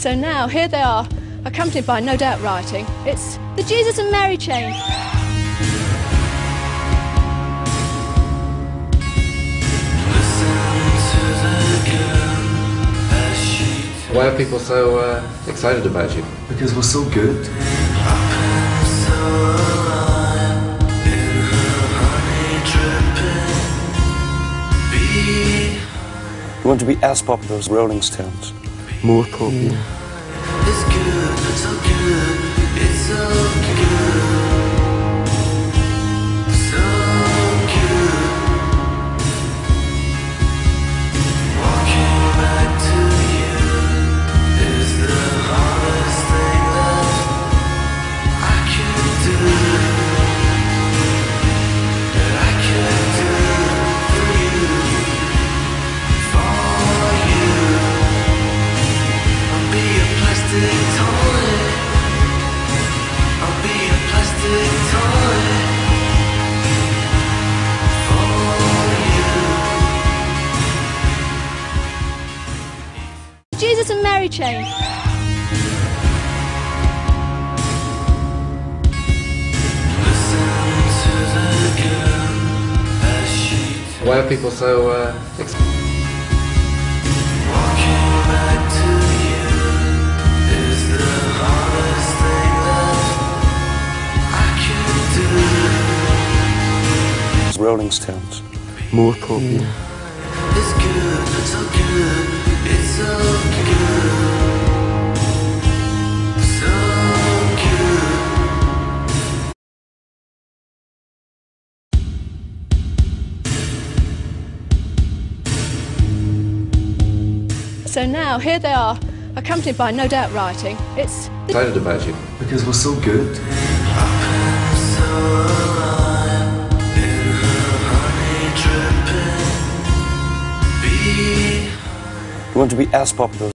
So now, here they are, accompanied by No Doubt Writing. It's the Jesus and Mary chain. Why are people so excited about you? Because we're so good. We want to be as popular as Rolling Stones. More popular. It's good, it's so good, it's so good. So good. Walking back to you is the hardest thing that I can do. That I can do for you. For you. I'll be a plastic toy. I'll be a plastic toy for you. Jesus and Mary chain. Listen to the girl as she Why are people so excited? walking back to you is the hardest thing that I can do. Rolling Stones. More popular. It's good, it's so good, it's so good. So good. So now, here they are, accompanied by No Doubt Writing. It's the Excited about you? Because we're so good. So alive in her honey dripping. Be We want to be as popular